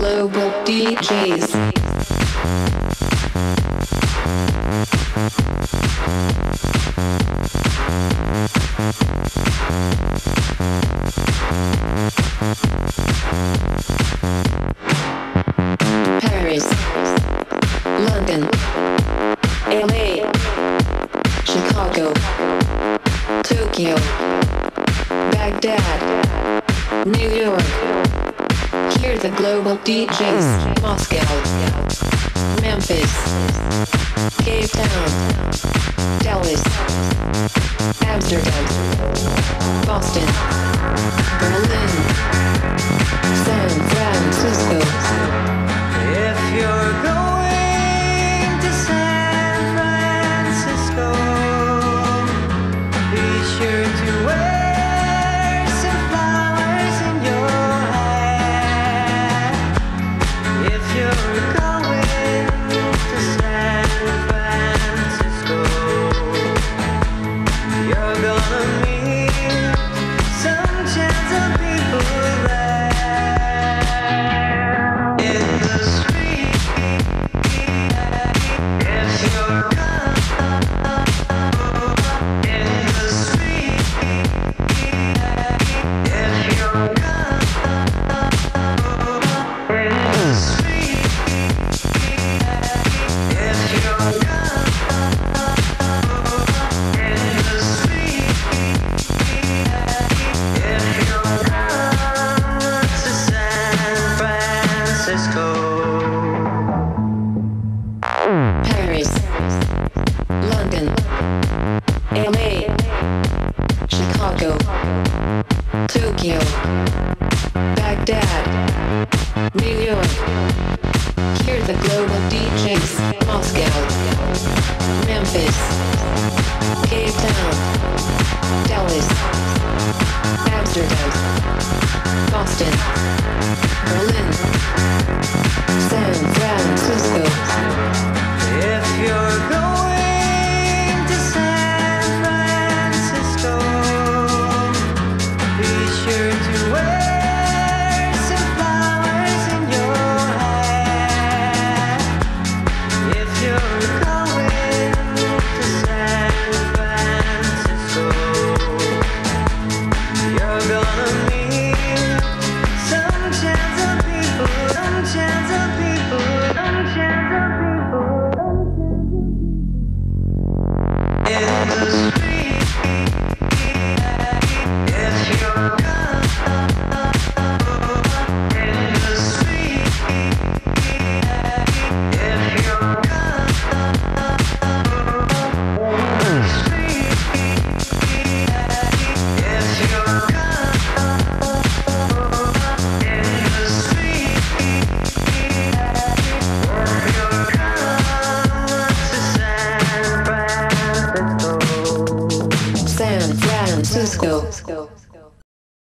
Global Deejays. Paris, London, LA, Chicago, Tokyo, Baghdad, New York. Hear the Global DJs. Moscow, Memphis, Cape Town, Dallas, Amsterdam, Boston, Berlin, San Francisco. If you're going to San Francisco, be sure to wear some flowers in your hair. If you're going to San Francisco, you're gonna meet some chance of people there. In the street, if you're in the street, if you're in the street, if you're in the street, if you're to San Francisco. Paris, London, LA, Chicago, Tokyo, Baghdad, New York. Hear the Global DJs. Moscow, Memphis, Cape Town, Dallas, Amsterdam, Boston, Berlin, San Francisco. If you're going to San Francisco, be sure to wear some flowers in your hair. If you're going to San Francisco, you're gonna meet some chance of people, some chance of people, some chance of people. In the street, if you're in the street, if you're San Francisco.